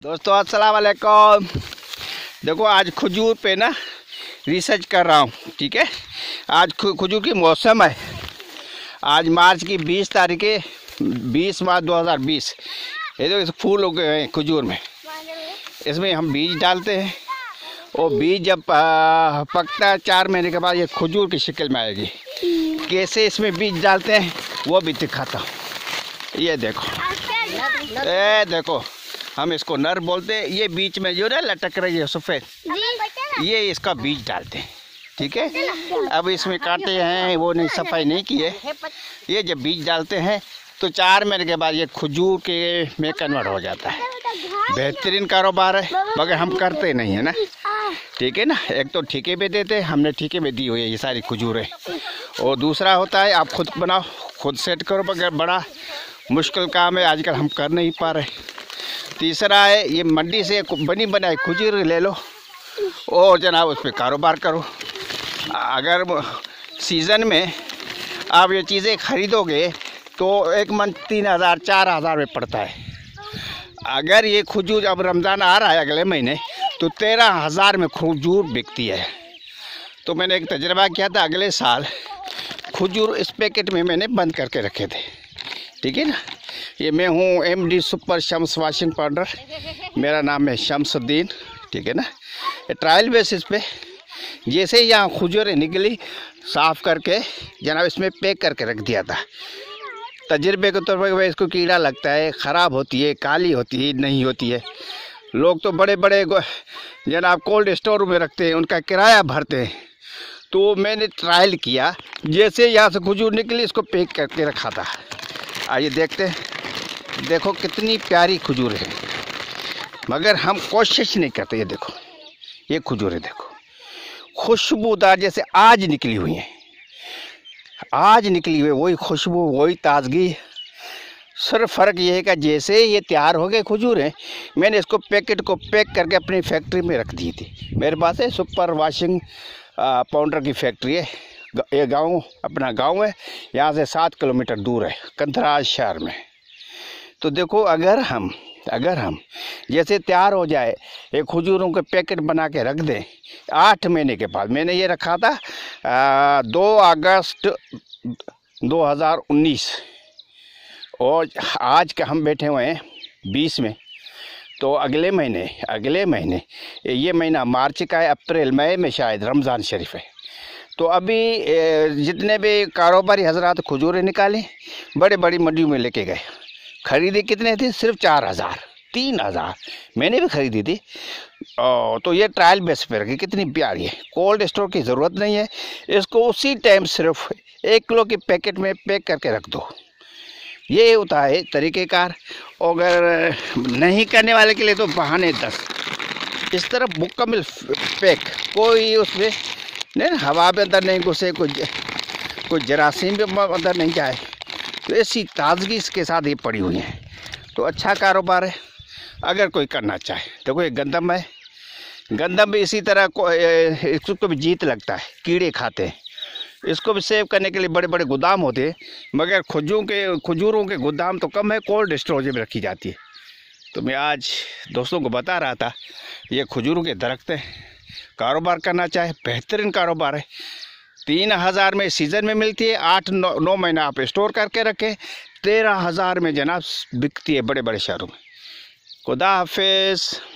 दोस्तों अस्सलाम वालेकुम। देखो आज खजूर पे ना रिसर्च कर रहा हूँ, ठीक है। आज खजूर की मौसम है। आज मार्च की 20 तारीख है, 20 मार्च 2020। ये देखो फूल हो गए हैं खजूर में। इसमें हम बीज डालते हैं और बीज जब पकता है 4 महीने के बाद ये खजूर की शक्ल में आएगी। कैसे इसमें बीज डालते हैं वो भी दिखाता हूँ। ये देखो, ये देखो, हम इसको नर बोलते हैं। ये बीच में जो ना लटक रही है सफ़ेद, ये इसका बीज डालते हैं, ठीक है। अब इसमें कांटे हैं, वो नहीं सफाई नहीं किए। ये जब बीज डालते हैं तो 4 महीने के बाद ये खजूर के में कन्वर्ट हो जाता है। बेहतरीन कारोबार है, मगर हम करते नहीं है ना, ठीक है ना। एक तो ठेके पे देते हैं, हमने ठेके पे दी हुई है ये सारी खजूरें। और दूसरा होता है आप खुद बनाओ, खुद सेट करो, मगर बड़ा मुश्किल काम है, आजकल हम कर नहीं पा रहे। तीसरा है ये मंडी से बनी बनाई खजूर ले लो और जनाब उस पर कारोबार करो। अगर सीज़न में आप ये चीज़ें ख़रीदोगे तो एक मन 3,000 4,000 में पड़ता है। अगर ये खजूर अब रमज़ान आ रहा है अगले महीने तो 13,000 में खजूर बिकती है। तो मैंने एक तजर्बा किया था, अगले साल खजूर इस पैकेट में मैंने बंद करके रखे थे, ठीक है ना। ये मैं हूँ MD super Shams washing powder, मेरा नाम है शम्सुद्दीन, ठीक है ना। ये ट्रायल बेसिस पे जैसे ही यहाँ खजूरें निकली साफ़ करके जनाब इसमें पैक करके रख दिया था। तजर्बे के तौर पर इसको कीड़ा लगता है, ख़राब होती है, काली होती है, नहीं होती है। लोग तो बड़े बड़े जनाब कोल्ड स्टोर में रखते हैं, उनका किराया भरते हैं। तो मैंने ट्रायल किया, जैसे यहाँ से खजूर निकली इसको पैक करके रखा था। आइए देखते हैं, देखो कितनी प्यारी खजूर है, मगर हम कोशिश नहीं करते। ये देखो, ये खजूरें देखो खुशबूदार, जैसे आज निकली हुई हैं, आज निकली हुई वही खुशबू, वही ताजगी। सिर्फ फ़र्क ये है कि जैसे ये तैयार हो गए खजूरें, मैंने इसको पैकेट को पैक करके अपनी फैक्ट्री में रख दी थी। मेरे पास है सुपर वॉशिंग पाउडर की फैक्ट्री है। ये गांव अपना गांव है, यहाँ से 7 किलोमीटर दूर है, कंथराज शहर में। तो देखो अगर हम जैसे तैयार हो जाए ये खजूरों के पैकेट बना के रख दें, 8 महीने के बाद, मैंने ये रखा था 2 अगस्त 2019 और आज का हम बैठे हुए हैं 20 में। तो अगले महीने ये महीना मार्च का है, अप्रैल मई में शायद रमज़ान शरीफ है। तो अभी जितने भी कारोबारी हजरात खजूरें निकाले बड़े बड़ी मंडियों में लेके गए। ख़रीदी कितने थी? सिर्फ 4,000 3,000 मैंने भी ख़रीदी थी। तो ये ट्रायल बेस पे रखी, कितनी प्यारी है। कोल्ड स्टोर की ज़रूरत नहीं है, इसको उसी टाइम सिर्फ 1 किलो के पैकेट में पैक करके रख दो। ये होता है तरीक़ेकार। अगर नहीं करने वाले के लिए तो बहाने 10। इस तरह मुकम्मल पैक, कोई उसमें नहीं, हवा भी अंदर नहीं घुसे, कोई जरासीम भी अंदर नहीं जाए। तो ऐसी ताजगी इसके साथ ये पड़ी हुई है। तो अच्छा कारोबार है अगर कोई करना चाहे। देखो ये गंदम है, गंदम भी इसी तरह इसको भी जीत लगता है, कीड़े खाते हैं। इसको भी सेव करने के लिए बड़े बड़े गोदाम होते हैं, मगर खजूरों के गोदाम तो कम है, कोल्ड स्टोरेज में रखी जाती है। तो मैं आज दोस्तों को बता रहा था, ये खजूरों के दरख्त हैं, कारोबार करना चाहे बेहतरीन कारोबार है। 3,000 में सीज़न में मिलती है, 8-9 महीना आप स्टोर करके रखें, 13,000 में जनाब बिकती है बड़े बड़े शहरों में। खुदा हाफिज़।